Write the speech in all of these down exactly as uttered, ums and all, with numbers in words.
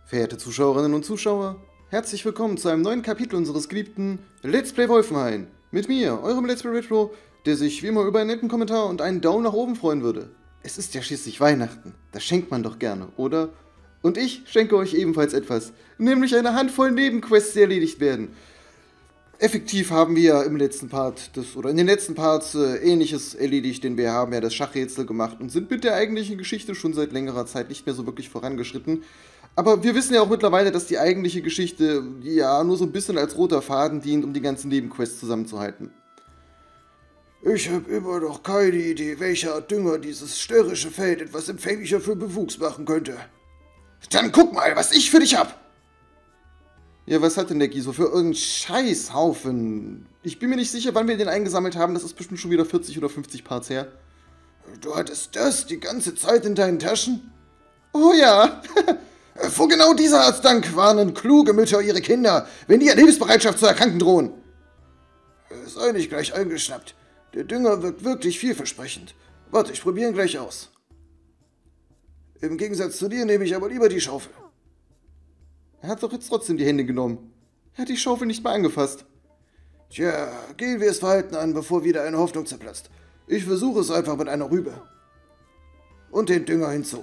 Verehrte Zuschauerinnen und Zuschauer, herzlich willkommen zu einem neuen Kapitel unseres geliebten Let's Play Wolfenhain. Mit mir, eurem Let's Play Retro, der sich wie immer über einen netten Kommentar und einen Daumen nach oben freuen würde. Es ist ja schließlich Weihnachten, das schenkt man doch gerne, oder? Und ich schenke euch ebenfalls etwas, nämlich eine Handvoll Nebenquests, die erledigt werden. Effektiv haben wir ja im letzten Part, das, oder in den letzten Parts äh, Ähnliches erledigt, denn wir haben ja das Schachrätsel gemacht und sind mit der eigentlichen Geschichte schon seit längerer Zeit nicht mehr so wirklich vorangeschritten. Aber wir wissen ja auch mittlerweile, dass die eigentliche Geschichte ja nur so ein bisschen als roter Faden dient, um die ganzen Nebenquests zusammenzuhalten. Ich habe immer noch keine Idee, welcher Art Dünger dieses störrische Feld etwas empfänglicher für Bewuchs machen könnte. Dann guck mal, was ich für dich hab! Ja, was hat denn der Giso für irgendeinen Scheißhaufen? Ich bin mir nicht sicher, wann wir den eingesammelt haben, das ist bestimmt schon wieder vierzig oder fünfzig Parts her. Du hattest das die ganze Zeit in deinen Taschen? Oh ja! Vor genau dieser Art Dank warnen kluge Mütter ihre Kinder, wenn die an Hilfsbereitschaft zu erkranken drohen. Sei nicht gleich eingeschnappt. Der Dünger wirkt wirklich vielversprechend. Warte, ich probiere ihn gleich aus. Im Gegensatz zu dir nehme ich aber lieber die Schaufel. Er hat doch jetzt trotzdem die Hände genommen. Er hat die Schaufel nicht mal angefasst. Tja, gehen wir das Verhalten an, bevor wieder eine Hoffnung zerplatzt. Ich versuche es einfach mit einer Rübe. Und den Dünger hinzu.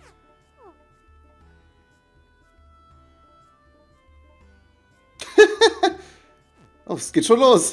Oh, es geht schon los.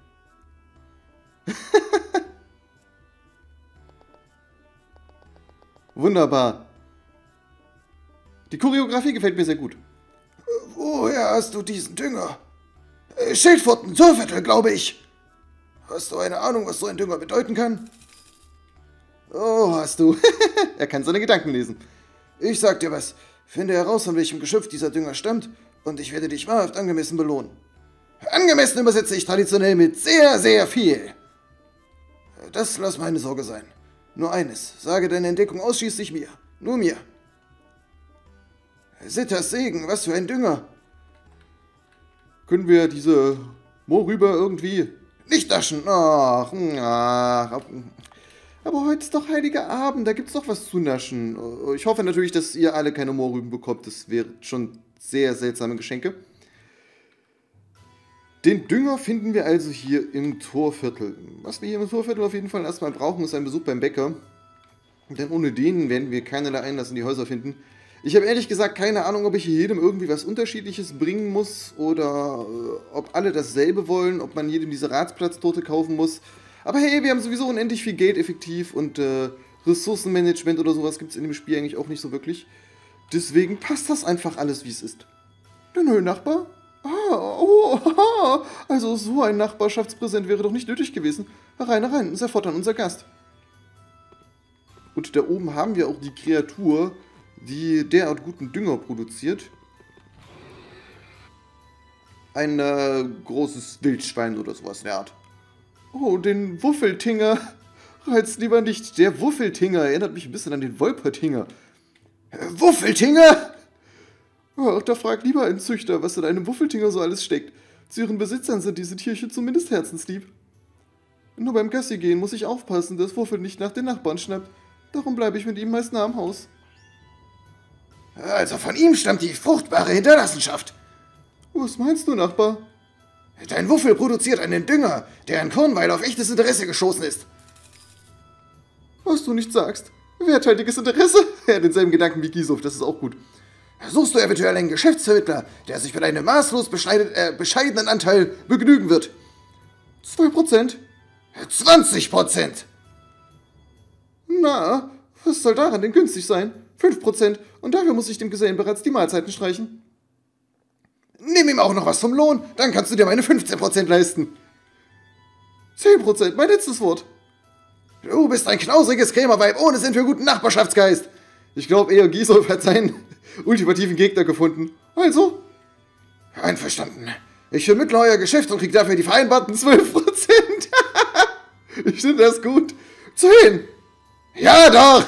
Wunderbar. Die Choreografie gefällt mir sehr gut. Woher hast du diesen Dünger? Schildfurten, Zollviertel, glaube ich. Hast du eine Ahnung, was so ein Dünger bedeuten kann? Oh, hast du. Er kann seine Gedanken lesen. Ich sag dir was. Finde heraus, von welchem Geschöpf dieser Dünger stammt, und ich werde dich wahrhaft angemessen belohnen. Angemessen übersetze ich traditionell mit sehr, sehr viel. Das lass meine Sorge sein. Nur eines, sage deine Entdeckung ausschließlich mir. Nur mir. Sitters Segen, was für ein Dünger. Können wir diese Mohrrübe irgendwie... Nicht naschen. Ach, ach. Aber heute ist doch heiliger Abend, da gibt's doch was zu naschen. Ich hoffe natürlich, dass ihr alle keine Mohrrüben bekommt. Das wäre schon sehr seltsame Geschenke. Den Dünger finden wir also hier im Torviertel. Was wir hier im Torviertel auf jeden Fall erstmal brauchen, ist ein Besuch beim Bäcker. Denn ohne den werden wir keinerlei Einlass in die Häuser finden. Ich habe ehrlich gesagt keine Ahnung, ob ich hier jedem irgendwie was Unterschiedliches bringen muss oder äh, ob alle dasselbe wollen, ob man jedem diese Ratsplatztorte kaufen muss. Aber hey, wir haben sowieso unendlich viel Geld effektiv und äh, Ressourcenmanagement oder sowas gibt es in dem Spiel eigentlich auch nicht so wirklich. Deswegen passt das einfach alles, wie es ist. Der neue Nachbar? Ah, oh, haha. Also so ein Nachbarschaftspräsent wäre doch nicht nötig gewesen. Herein, herein, sehr fortan unser Gast. Und da oben haben wir auch die Kreatur, die derart guten Dünger produziert. Ein äh, großes Wildschwein oder sowas in der Art. Oh, den Wuffeltinger. Reizt lieber nicht. Der Wuffeltinger erinnert mich ein bisschen an den Wolpertinger. Wuffeltinger? Ach, da fragt lieber ein Züchter, was in einem Wuffeltinger so alles steckt. Zu ihren Besitzern sind diese Tierchen zumindest herzenslieb. Nur beim Gassi gehen muss ich aufpassen, dass Wuffel nicht nach den Nachbarn schnappt. Darum bleibe ich mit ihm meist nah am Haus. Also von ihm stammt die fruchtbare Hinterlassenschaft. Was meinst du, Nachbar? Dein Wuffel produziert einen Dünger, der in Kornweil auf echtes Interesse gestoßen ist. Was du nicht sagst. Werthaltiges Interesse? Er hat denselben Gedanken wie Gisow, das ist auch gut. Suchst du eventuell einen Geschäftsvermittler, der sich mit einem maßlos äh, bescheidenen Anteil begnügen wird? Zwei Prozent? Zwanzig Prozent! Na, was soll daran denn günstig sein? Fünf Prozent, und dafür muss ich dem Gesellen bereits die Mahlzeiten streichen. Nimm ihm auch noch was vom Lohn, dann kannst du dir meine fünfzehn Prozent leisten. Zehn Prozent, mein letztes Wort. Du bist ein knausriges Krämerweib ohne Sinn für guten Nachbarschaftsgeist. Ich glaube eher, Gisow hat seinen ultimativen Gegner gefunden. Also? Einverstanden. Ich vermittle euer Geschäft und krieg dafür die vereinbarten zwölf Prozent. Ich finde das gut. Zehn. Ja, doch.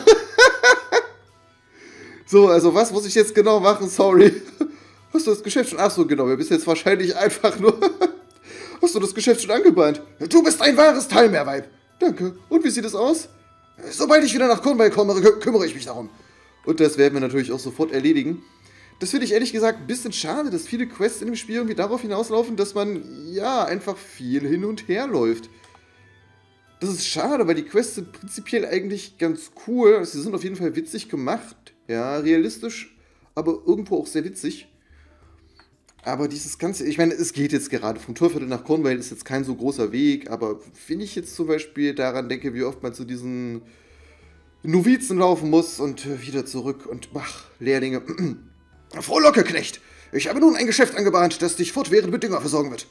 So, also was muss ich jetzt genau machen? Sorry. Hast du das Geschäft schon... Achso, genau. Wir bist jetzt wahrscheinlich einfach nur... Hast du das Geschäft schon angebahnt? Du bist ein wahres Teilmehrweib. Danke. Und wie sieht es aus? Sobald ich wieder nach Kornweil komme, kümmere ich mich darum. Und das werden wir natürlich auch sofort erledigen. Das finde ich ehrlich gesagt ein bisschen schade, dass viele Quests in dem Spiel irgendwie darauf hinauslaufen, dass man, ja, einfach viel hin und her läuft. Das ist schade, weil die Quests sind prinzipiell eigentlich ganz cool. Sie sind auf jeden Fall witzig gemacht. Ja, realistisch, aber irgendwo auch sehr witzig. Aber dieses Ganze, ich meine, es geht jetzt gerade vom Torviertel nach Cornwall, ist jetzt kein so großer Weg, aber wenn ich jetzt zum Beispiel daran denke, wie oft man zu diesen Novizen laufen muss und wieder zurück und, ach, Lehrlinge. Frohlocke, Knecht! Ich habe nun ein Geschäft angebahnt, das dich fortwährend mit Dünger versorgen wird.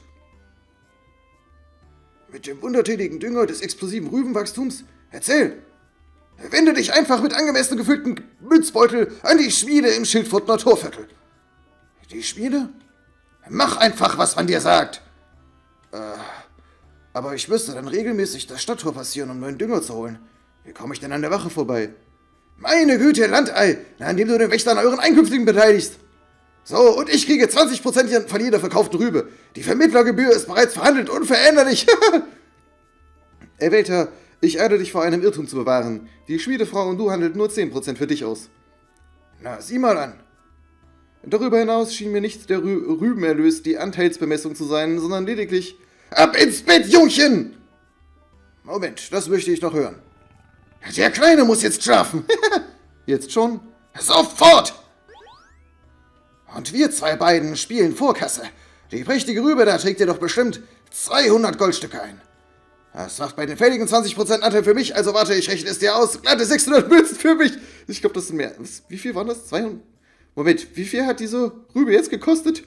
Mit dem wundertätigen Dünger des explosiven Rübenwachstums? Erzähl! Wende dich einfach mit angemessen gefüllten Münzbeutel an die Schmiede im Schildfurtner Torviertel. Die Schmiede? Mach einfach, was man dir sagt! Äh, aber ich müsste dann regelmäßig das Stadttor passieren, um neuen Dünger zu holen. Wie komme ich denn an der Wache vorbei? Meine Güte, Landei, an dem du den Wächter an euren Einkünftigen beteiligst. So, und ich kriege zwanzig Prozent von jeder verkauften Rübe. Die Vermittlergebühr ist bereits verhandelt und veränderlich. Erwählter, ich eile dich vor einem Irrtum zu bewahren. Die Schmiedefrau und du handelt nur zehn Prozent für dich aus. Na, sieh mal an. Darüber hinaus schien mir nicht der Rü Rübenerlös die Anteilsbemessung zu sein, sondern lediglich... Ab ins Bett, Jungchen! Moment, das möchte ich noch hören. Der Kleine muss jetzt schlafen. Jetzt schon? Sofort! Und wir zwei beiden spielen Vorkasse. Die prächtige Rübe, da trägt ihr doch bestimmt zweihundert Goldstücke ein. Das macht bei den fälligen zwanzig Prozent Anteil für mich, also warte, ich rechne es dir aus. Glatte sechshundert Münzen für mich. Ich glaube, das sind mehr. Wie viel waren das? zweihundert? Moment, wie viel hat diese Rübe jetzt gekostet?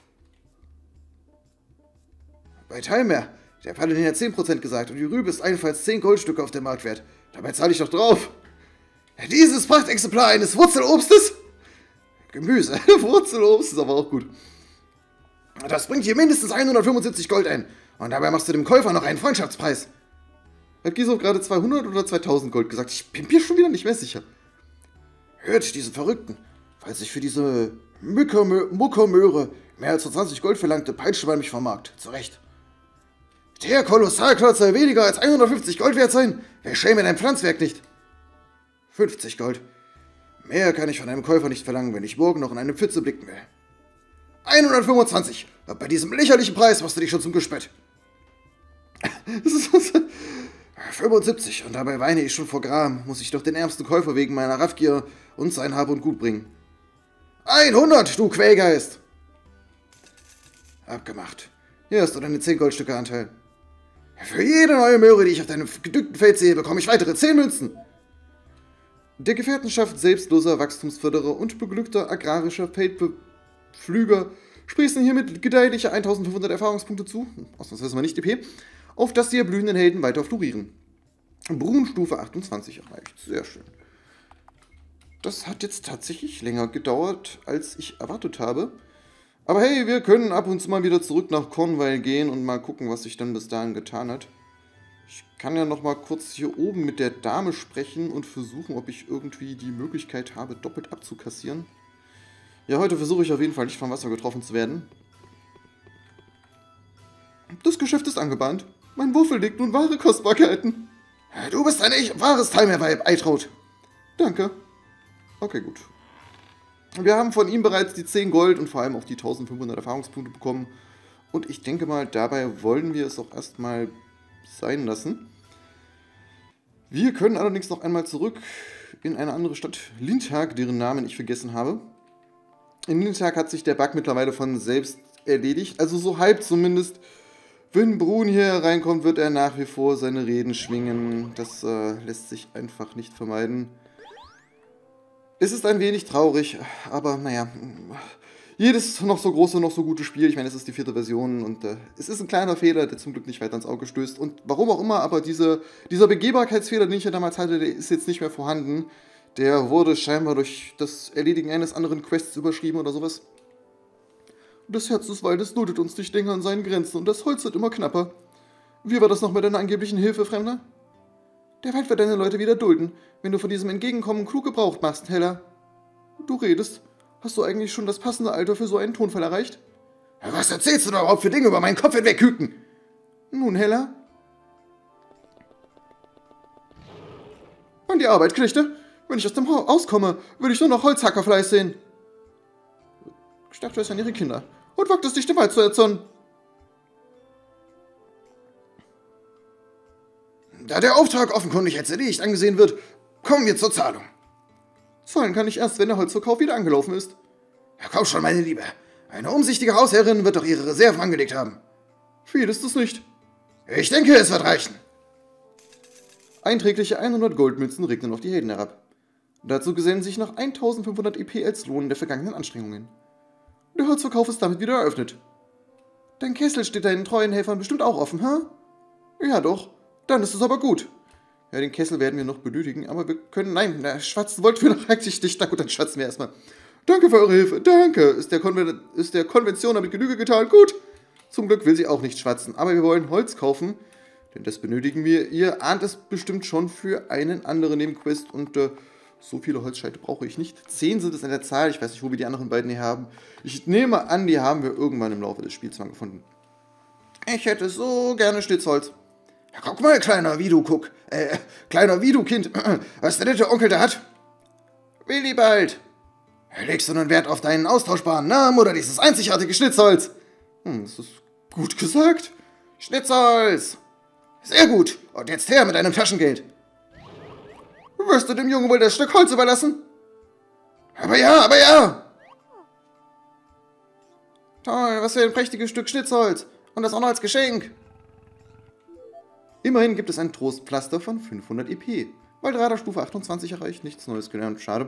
Bei Talmer. Der Paladin hat zehn Prozent gesagt und die Rübe ist ebenfalls zehn Goldstücke auf dem Marktwert. Dabei zahle ich doch drauf. Dieses Prachtexemplar eines Wurzelobstes? Gemüse. Wurzelobst ist aber auch gut. Das bringt hier mindestens hundertfünfundsiebzig Gold ein. Und dabei machst du dem Käufer noch einen Freundschaftspreis. Hat Giso gerade zweihundert oder zweitausend Gold gesagt? Ich bin mir schon wieder nicht mehr sicher. Hört diesen Verrückten. Falls ich für diese Muckermöhre mehr als zwanzig Gold verlangte, peitschte man mich vom Markt. Zu Recht. Der Kolossalklotz soll weniger als hundertfünfzig Gold wert sein. Wer schäme dein Pflanzwerk nicht? fünfzig Gold. Mehr kann ich von einem Käufer nicht verlangen, wenn ich morgen noch in eine Pfütze blicken will. hundertfünfundzwanzig. Bei diesem lächerlichen Preis machst du dich schon zum Gespött. fünfundsiebzig. Und dabei weine ich schon vor Gram. Muss ich doch den ärmsten Käufer wegen meiner Raffgier und sein Hab und Gut bringen. hundert, du Quälgeist! Abgemacht. Hier hast du deine zehn Goldstücke Anteil. Für jede neue Möhre, die ich auf deinem gedückten Feld sehe, bekomme ich weitere zehn Münzen. Der Gefährtenschaft selbstloser Wachstumsförderer und beglückter agrarischer Feldbeflüger sprießen hiermit gedeihliche eintausendfünfhundert Erfahrungspunkte zu, ausnahmsweise mal nicht D P, auf dass die erblühenden Helden weiter florieren. Brunstufe achtundzwanzig erreicht. Sehr schön. Das hat jetzt tatsächlich länger gedauert, als ich erwartet habe. Aber hey, wir können ab und zu mal wieder zurück nach Cornwall gehen und mal gucken, was sich dann bis dahin getan hat. Ich kann ja noch mal kurz hier oben mit der Dame sprechen und versuchen, ob ich irgendwie die Möglichkeit habe, doppelt abzukassieren. Ja, heute versuche ich auf jeden Fall nicht vom Wasser getroffen zu werden. Das Geschäft ist angebahnt. Mein Wuffel legt nun wahre Kostbarkeiten. Du bist ein echt wahres Talmer-Weib, Eitraud. Danke. Okay, gut. Wir haben von ihm bereits die zehn Gold und vor allem auch die eintausendfünfhundert Erfahrungspunkte bekommen. Und ich denke mal, dabei wollen wir es auch erstmal sein lassen. Wir können allerdings noch einmal zurück in eine andere Stadt, Lindhag, deren Namen ich vergessen habe. In Lindhag hat sich der Bug mittlerweile von selbst erledigt, also so halb zumindest. Wenn Brun hier reinkommt, wird er nach wie vor seine Reden schwingen. Das äh, lässt sich einfach nicht vermeiden. Es ist ein wenig traurig, aber naja, jedes noch so große, noch so gute Spiel, ich meine, es ist die vierte Version und äh, es ist ein kleiner Fehler, der zum Glück nicht weiter ins Auge stößt. Und warum auch immer, aber diese, dieser Begehbarkeitsfehler, den ich ja damals hatte, der ist jetzt nicht mehr vorhanden. Der wurde scheinbar durch das Erledigen eines anderen Quests überschrieben oder sowas. Das Herz des Waldes duldet uns nicht länger an seinen Grenzen und das Holz wird immer knapper. Wie war das noch mit deiner angeblichen Hilfe, Fremder? Der Wald wird deine Leute wieder dulden, wenn du von diesem Entgegenkommen klug Gebrauch machst, Heller. Du redest. Hast du eigentlich schon das passende Alter für so einen Tonfall erreicht? Was erzählst du da überhaupt für Dinge über meinen Kopf hinweg, Küken? Nun, Heller. An die Arbeit, Knechte. Wenn ich aus dem Haus komme, will ich nur noch Holzhackerfleiß sehen. Ich dachte, es seien ihre Kinder. Und wagt es dich, den Wald zu erzürnen. Da der Auftrag offenkundig als erledigt angesehen wird, kommen wir zur Zahlung. Zahlen kann ich erst, wenn der Holzverkauf wieder angelaufen ist. Ja, komm schon, meine Liebe. Eine umsichtige Hausherrin wird doch ihre Reserven angelegt haben. Viel ist es nicht. Ich denke, es wird reichen. Einträgliche hundert Goldmünzen regnen auf die Helden herab. Dazu gesellen sich noch eintausendfünfhundert E P als Lohn der vergangenen Anstrengungen. Der Holzverkauf ist damit wieder eröffnet. Dein Kessel steht deinen treuen Helfern bestimmt auch offen, hä? Huh? Ja doch, dann ist es aber gut. Ja, den Kessel werden wir noch benötigen, aber wir können... Nein, na, schwatzen wollten wir doch eigentlich nicht. Na gut, dann schwatzen wir erstmal. Danke für eure Hilfe, danke. Ist der, Konven ist der Konvention damit Genüge getan? Gut. Zum Glück will sie auch nicht schwatzen, aber wir wollen Holz kaufen, denn das benötigen wir. Ihr ahnt es bestimmt schon für einen anderen Nebenquest und äh, so viele Holzscheite brauche ich nicht. Zehn sind es in der Zahl, ich weiß nicht, wo wir die anderen beiden hier haben. Ich nehme an, die haben wir irgendwann im Laufe des Spiels mal gefunden. Ich hätte so gerne Schnitzholz. Ja, guck mal, kleiner Vidu-Guck. Äh, kleiner Vidu-Kind, was der nette Onkel da hat. Willibald. Legst du nun Wert auf deinen austauschbaren Namen oder dieses einzigartige Schnitzholz? Hm, das ist gut gesagt. Schnitzholz. Sehr gut. Und jetzt her mit deinem Taschengeld. Wirst du dem Jungen wohl das Stück Holz überlassen? Aber ja, aber ja. Toll, was für ein prächtiges Stück Schnitzholz. Und das auch noch als Geschenk. Immerhin gibt es ein Trostpflaster von fünfhundert E P. Weil Radar Stufe achtundzwanzig erreicht, nichts Neues gelernt, schade.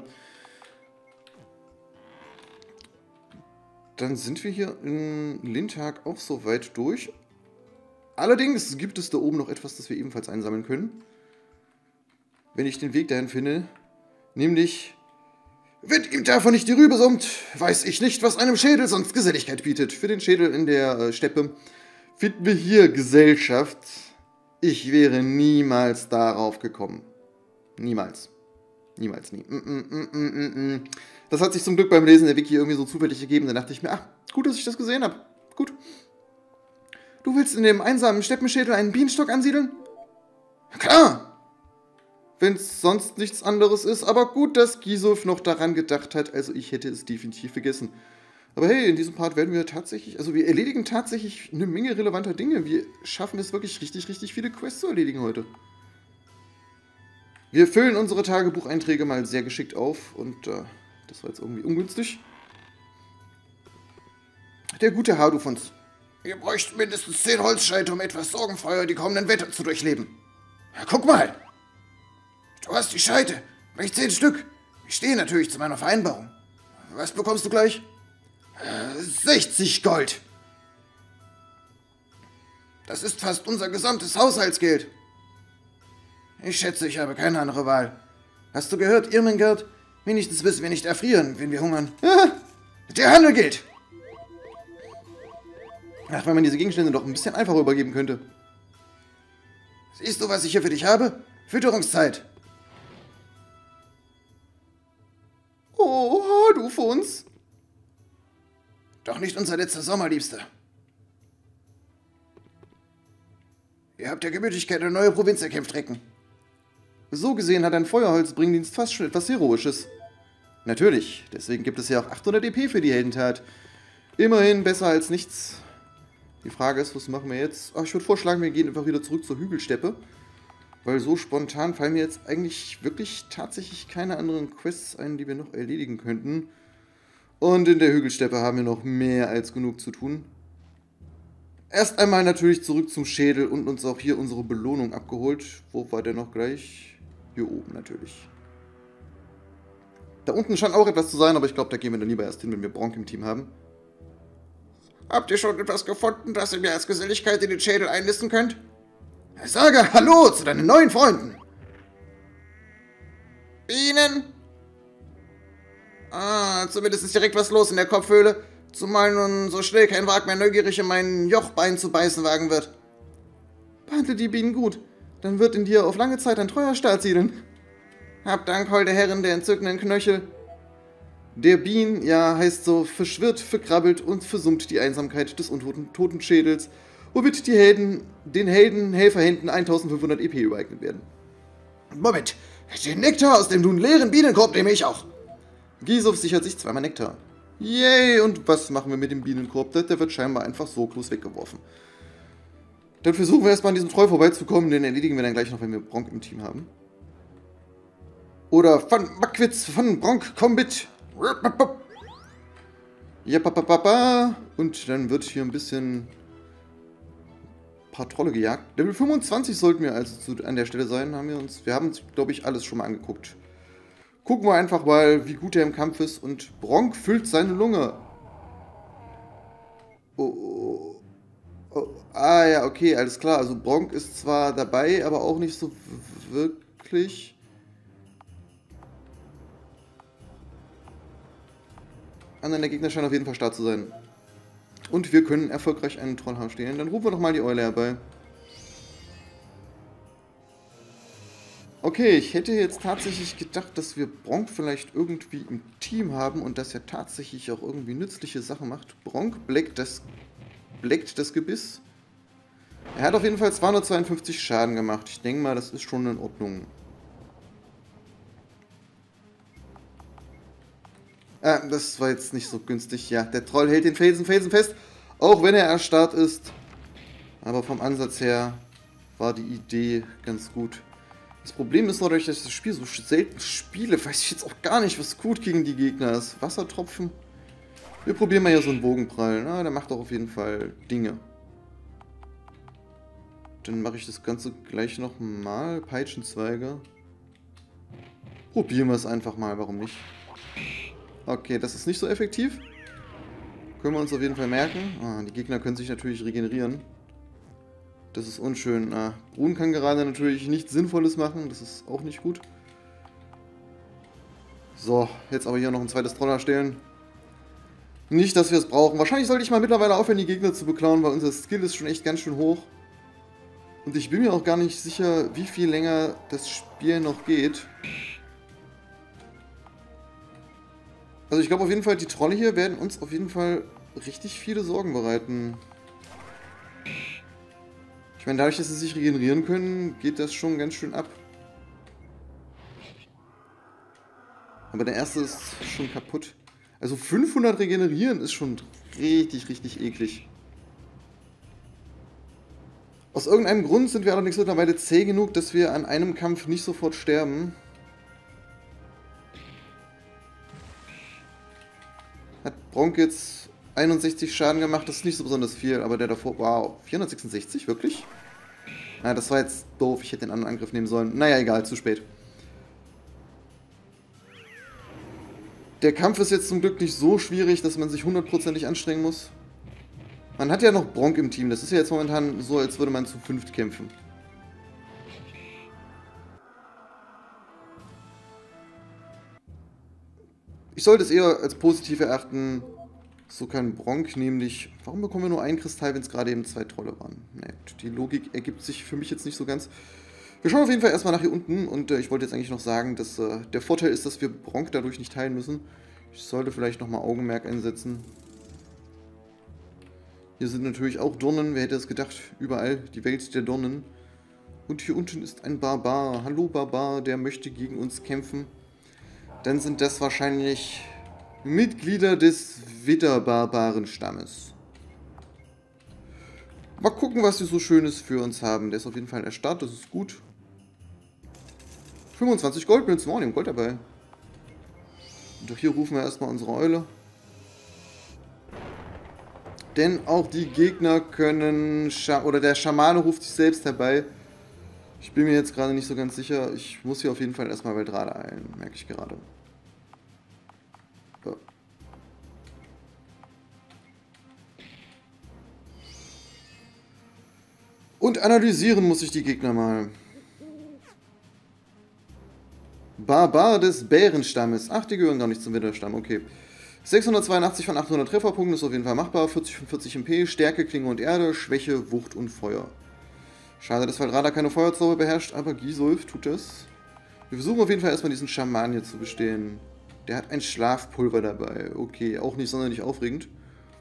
Dann sind wir hier in Lindhag auch soweit durch. Allerdings gibt es da oben noch etwas, das wir ebenfalls einsammeln können. Wenn ich den Weg dahin finde. Nämlich, wenn ihm davon nicht die Rübe summt, weiß ich nicht, was einem Schädel sonst Geselligkeit bietet. Für den Schädel in der äh, Steppe finden wir hier Gesellschaft. Ich wäre niemals darauf gekommen. Niemals. Niemals, nie. Mm, mm, mm, mm, mm. Das hat sich zum Glück beim Lesen der Wiki irgendwie so zufällig gegeben. Da dachte ich mir, ah, gut, dass ich das gesehen habe. Gut. Du willst in dem einsamen Steppenschädel einen Bienenstock ansiedeln? Klar. Wenn es sonst nichts anderes ist. Aber gut, dass Gisulf noch daran gedacht hat. Also ich hätte es definitiv vergessen. Aber hey, in diesem Part werden wir tatsächlich, also wir erledigen tatsächlich eine Menge relevanter Dinge. Wir schaffen es wirklich richtig, richtig viele Quests zu erledigen heute. Wir füllen unsere Tagebucheinträge mal sehr geschickt auf und äh, das war jetzt irgendwie ungünstig. Der gute Hardufons. Ihr bräucht mindestens zehn Holzscheite, um etwas sorgenfreier die kommenden Wetter zu durchleben. Ja, guck mal. Du hast die Scheite. Gleich zehn Stück. Ich stehe natürlich zu meiner Vereinbarung. Was bekommst du gleich? Äh, sechzig Gold. Das ist fast unser gesamtes Haushaltsgeld. Ich schätze, ich habe keine andere Wahl. Hast du gehört, Irmengard? Wenigstens müssen wir nicht erfrieren, wenn wir hungern. Der Handel gilt. Ach, wenn man diese Gegenstände doch ein bisschen einfacher übergeben könnte. Siehst du, was ich hier für dich habe? Fütterungszeit. Oh, Hardufons. Doch nicht unser letzter Sommer, Liebster. Ihr habt der Gemütlichkeit eine neue Provinz erkämpft, Recken. So gesehen hat ein Feuerholzbringdienst fast schon etwas Heroisches. Natürlich, deswegen gibt es ja auch achthundert E P für die Heldentat. Immerhin besser als nichts. Die Frage ist, was machen wir jetzt? Ach, ich würde vorschlagen, wir gehen einfach wieder zurück zur Hügelsteppe. Weil so spontan fallen mir jetzt eigentlich wirklich tatsächlich keine anderen Quests ein, die wir noch erledigen könnten. Und in der Hügelsteppe haben wir noch mehr als genug zu tun. Erst einmal natürlich zurück zum Schädel und uns auch hier unsere Belohnung abgeholt. Wo war der noch gleich? Hier oben natürlich. Da unten scheint auch etwas zu sein, aber ich glaube, da gehen wir dann lieber erst hin, wenn wir Bronk im Team haben. Habt ihr schon etwas gefunden, das ihr mir als Geselligkeit in den Schädel einlisten könnt? Sage Hallo zu deinen neuen Freunden. Bienen? Ah, zumindest ist direkt was los in der Kopfhöhle. Zumal nun so schnell kein Wag mehr neugierig in mein Jochbein zu beißen wagen wird. Behandle die Bienen gut, dann wird in dir auf lange Zeit ein treuer Staat siedeln. Hab Dank, holde Herren der entzückenden Knöchel. Der Bien, ja, heißt so, verschwirrt, verkrabbelt und versummt die Einsamkeit des untoten Totenschädels, womit die Helden, den Helden Helferhänden eintausendfünfhundert E P übereignet werden. Moment, den Nektar aus dem nun leeren Bienenkorb nehme ich auch. Gisulf sichert sich zweimal Nektar. Yay! Und was machen wir mit dem Bienenkorb? Der wird scheinbar einfach sorglos weggeworfen. Dann versuchen wir erstmal an diesem Troll vorbeizukommen. Den erledigen wir dann gleich noch, wenn wir Bronk im Team haben. Oder Van Mackwitz von Bronk, komm mit! Ja, papa, papa. Und dann wird hier ein bisschen ein paar Trolle gejagt. Level fünfundzwanzig sollten wir also zu, an der Stelle sein. Haben wir uns, wir haben uns, glaube ich, alles schon mal angeguckt. Gucken wir einfach mal, wie gut er im Kampf ist. Und Bronk füllt seine Lunge. Oh, oh, oh. Ah ja, okay, alles klar. Also Bronk ist zwar dabei, aber auch nicht so wirklich. Anderen der Gegner scheint auf jeden Fall stark zu sein. Und wir können erfolgreich einen Trollhaar stehlen. Dann rufen wir doch mal die Eule herbei. Okay, ich hätte jetzt tatsächlich gedacht, dass wir Bronk vielleicht irgendwie im Team haben und dass er tatsächlich auch irgendwie nützliche Sachen macht. Bronk bleckt das, bleckt das Gebiss. Er hat auf jeden Fall zweihundertzweiundfünfzig Schaden gemacht. Ich denke mal, das ist schon in Ordnung. Ah, das war jetzt nicht so günstig. Ja, der Troll hält den Felsen, Felsen fest, auch wenn er erstarrt ist. Aber vom Ansatz her war die Idee ganz gut. Das Problem ist dadurch, dass ich das Spiel so selten spiele, weiß ich jetzt auch gar nicht, was gut gegen die Gegner ist. Wassertropfen. Wir probieren mal hier so einen Bogenprall. Na, der macht auch auf jeden Fall Dinge. Dann mache ich das Ganze gleich nochmal. Peitschenzweige. Probieren wir es einfach mal, warum nicht? Okay, das ist nicht so effektiv. Können wir uns auf jeden Fall merken. Ah, die Gegner können sich natürlich regenerieren. Das ist unschön. Ah, Brun kann gerade natürlich nichts Sinnvolles machen. Das ist auch nicht gut. So, jetzt aber hier noch ein zweites Troll erstellen. Nicht, dass wir es brauchen. Wahrscheinlich sollte ich mal mittlerweile aufhören, die Gegner zu beklauen, weil unser Skill ist schon echt ganz schön hoch. Und ich bin mir auch gar nicht sicher, wie viel länger das Spiel noch geht. Also ich glaube auf jeden Fall, die Trolle hier werden uns auf jeden Fall richtig viele Sorgen bereiten. Ich meine, dadurch, dass sie sich regenerieren können, geht das schon ganz schön ab. Aber der erste ist schon kaputt. Also fünfhundert regenerieren ist schon richtig, richtig eklig. Aus irgendeinem Grund sind wir allerdings mittlerweile zäh genug, dass wir an einem Kampf nicht sofort sterben. Hat Bronk jetzt einundsechzig Schaden gemacht, das ist nicht so besonders viel, aber der davor, wow, vierhundertsechsundsechzig, wirklich? Na, das war jetzt doof, ich hätte den anderen Angriff nehmen sollen. Naja, egal, zu spät. Der Kampf ist jetzt zum Glück nicht so schwierig, dass man sich hundertprozentig anstrengen muss. Man hat ja noch Bronk im Team, das ist ja jetzt momentan so, als würde man zu fünft kämpfen. Ich sollte es eher als positiv erachten, so kann Bronk nämlich... Warum bekommen wir nur ein Kristall, wenn es gerade eben zwei Trolle waren? Nee, die Logik ergibt sich für mich jetzt nicht so ganz. Wir schauen auf jeden Fall erstmal nach hier unten und äh, ich wollte jetzt eigentlich noch sagen, dass äh, der Vorteil ist, dass wir Bronk dadurch nicht teilen müssen. Ich sollte vielleicht nochmal Augenmerk einsetzen. Hier sind natürlich auch Dornen, wer hätte es gedacht, überall die Welt der Dornen. Und hier unten ist ein Barbar. Hallo Barbar, der möchte gegen uns kämpfen. Dann sind das wahrscheinlich Mitglieder des Widderbarbaren-Stammes. Mal gucken, was sie so Schönes für uns haben. Der ist auf jeden Fall erstarrt, das ist gut. fünfundzwanzig Goldmünzen, oh, die haben Gold dabei. Und doch hier rufen wir erstmal unsere Eule. Denn auch die Gegner können... Scha oder der Schamane ruft sich selbst herbei. Ich bin mir jetzt gerade nicht so ganz sicher. Ich muss hier auf jeden Fall erstmal Weltrade eilen, merke ich gerade. So. Und analysieren muss ich die Gegner mal. Barbar des Bärenstammes. Ach, die gehören gar nicht zum Widderstamm, okay. sechshundertzweiundachtzig von achthundert Trefferpunkten ist auf jeden Fall machbar. vierzig von vierzig M P, Stärke, Klinge und Erde, Schwäche, Wucht und Feuer. Schade, dass Valdrada keine Feuerzauber beherrscht, aber Gisulf tut das. Wir versuchen auf jeden Fall erstmal diesen Schaman hier zu bestehen. Der hat ein Schlafpulver dabei. Okay, auch nicht sonderlich aufregend.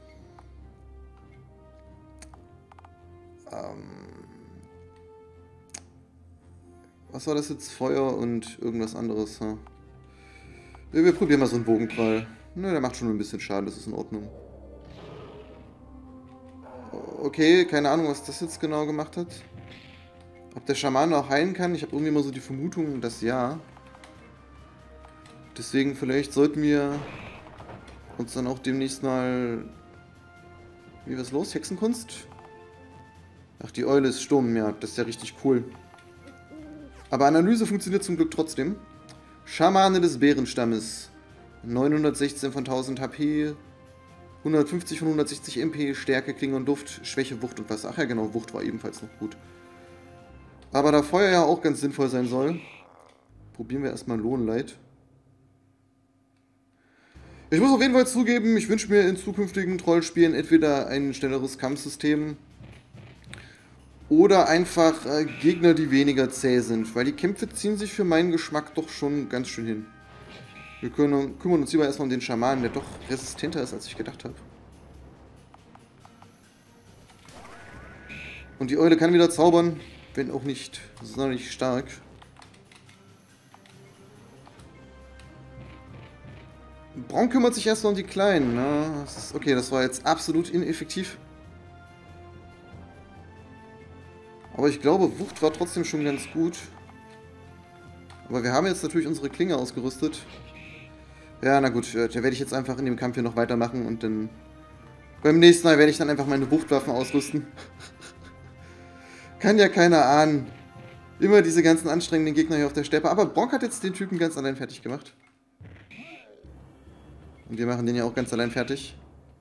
Ähm Was war das jetzt? Feuer und irgendwas anderes. Hm? Wir, wir probieren mal so einen Bogenprall. Ne, der macht schon ein bisschen Schaden, das ist in Ordnung. Okay, keine Ahnung, was das jetzt genau gemacht hat. Ob der Schamane auch heilen kann? Ich habe irgendwie immer so die Vermutung, dass ja. Deswegen vielleicht sollten wir uns dann auch demnächst mal... Wie, was ist los? Hexenkunst? Ach, die Eule ist stumm, ja, das ist ja richtig cool. Aber Analyse funktioniert zum Glück trotzdem. Schamane des Bärenstammes. neunhundertsechzehn von tausend H P. hundertfünfzig von hundertsechzig M P. Stärke, Klinge und Duft. Schwäche, Wucht und was. Ach ja, genau, Wucht war ebenfalls noch gut. Aber da Feuer ja auch ganz sinnvoll sein soll, probieren wir erstmal Lohnleid. Ich muss auf jeden Fall zugeben, ich wünsche mir in zukünftigen Trollspielen entweder ein schnelleres Kampfsystem oder einfach äh, Gegner, die weniger zäh sind, weil die Kämpfe ziehen sich für meinen Geschmack doch schon ganz schön hin. Wir können, kümmern uns lieber erstmal um den Schamanen, der doch resistenter ist, als ich gedacht habe. Und die Eule kann wieder zaubern, wenn auch nicht sonderlich stark. Braun kümmert sich erstmal um die Kleinen. Ne? Das ist, okay, das war jetzt absolut ineffektiv. Aber ich glaube, Wucht war trotzdem schon ganz gut. Aber wir haben jetzt natürlich unsere Klinge ausgerüstet. Ja, na gut, da werde ich jetzt einfach in dem Kampf hier noch weitermachen und dann... Beim nächsten Mal werde ich dann einfach meine Wuchtwaffen ausrüsten. Kann ja keiner ahnen. Immer diese ganzen anstrengenden Gegner hier auf der Steppe. Aber Bronk hat jetzt den Typen ganz allein fertig gemacht. Und wir machen den ja auch ganz allein fertig.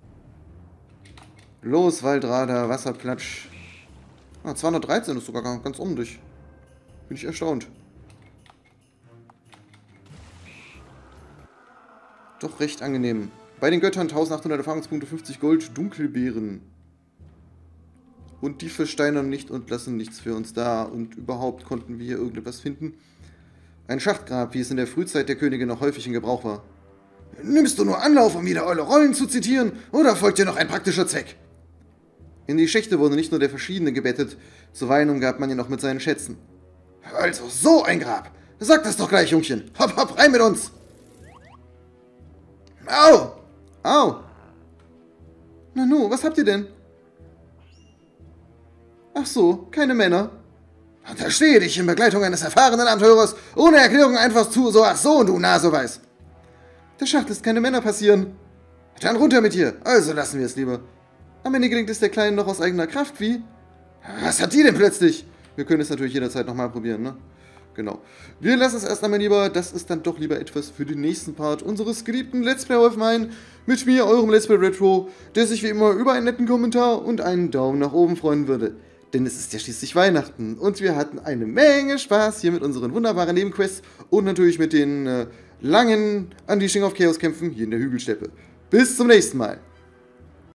Los, Waldrader, Wasserplatsch. Ah, zweihundertdreizehn ist sogar ganz ordentlich. Bin ich erstaunt. Doch recht angenehm. Bei den Göttern eintausendachthundert Erfahrungspunkte, fünfzig Gold, Dunkelbeeren. Und die versteinern nicht und lassen nichts für uns da. Und überhaupt konnten wir hier irgendetwas finden. Ein Schachtgrab, wie es in der Frühzeit der Könige noch häufig in Gebrauch war. Nimmst du nur Anlauf, um wieder eure Rollen zu zitieren, oder folgt dir noch ein praktischer Zweck? In die Schächte wurde nicht nur der Verschiedene gebettet, zuweilen umgab man ihn noch mit seinen Schätzen. Also so ein Grab! Sag das doch gleich, Jungchen! Hopp, hopp, rein mit uns! Au! Au! Nanu, was habt ihr denn? Ach so, keine Männer. Unterstehe dich in Begleitung eines erfahrenen Abenteurers, ohne Erklärung einfach zu, so ach so, du Naseweiß. Der Schacht lässt keine Männer passieren. Dann runter mit dir, also lassen wir es lieber. Am Ende gelingt es der Kleinen noch aus eigener Kraft, wie? Was hat die denn plötzlich? Wir können es natürlich jederzeit nochmal probieren, ne? Genau. Wir lassen es erst einmal lieber, das ist dann doch lieber etwas für den nächsten Part unseres geliebten Let's Play Wolfenhain. Mit mir, eurem Let's Play Retro, der sich wie immer über einen netten Kommentar und einen Daumen nach oben freuen würde. Denn es ist ja schließlich Weihnachten und wir hatten eine Menge Spaß hier mit unseren wunderbaren Nebenquests und natürlich mit den äh, langen Unleashing of Chaos Kämpfen hier in der Hügelsteppe. Bis zum nächsten Mal.